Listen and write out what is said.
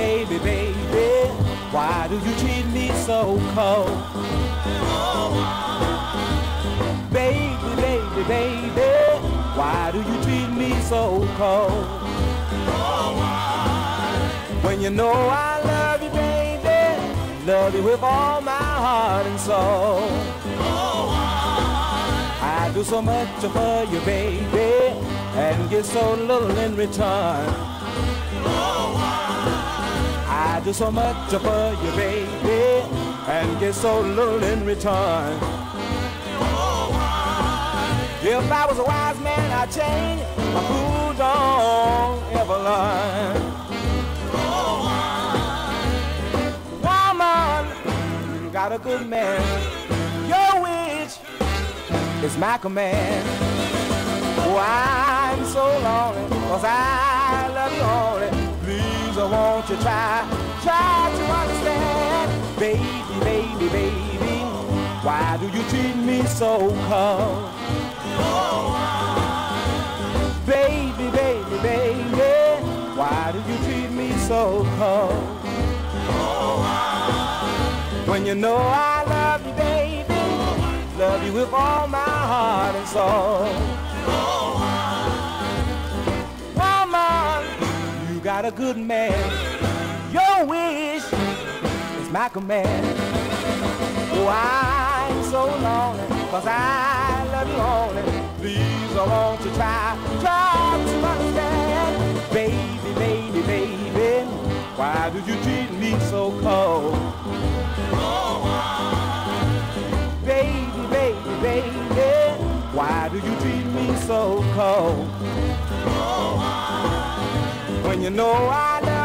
baby, baby, why do you treat me so cold? Baby, baby, baby, why do you treat me so cold? When you know I love you, baby, love you with all my heart and soul. I do so much for you, baby, and get so little in return. I do so much for you, baby, and get so little in return. If I was a wise man, I'd change a fool don't ever learn. Woman, you got a good man. Your wish is my command. Oh, I'm so lonely, 'cause I love you only. Please, won't you try to understand. Baby, baby, baby, why do you treat me so cold? Baby, baby, baby, why do you treat me so cold? When you know I love you, baby, love you with all my heart and soul. Woman, you got a good man. Your wish is my command. Oh, I'm so lonely, 'cause I love you only. Please, won't you try to understand. Baby, baby, baby, why do you treat me so cold? Baby, baby, baby, why do you treat me so cold? When you know I love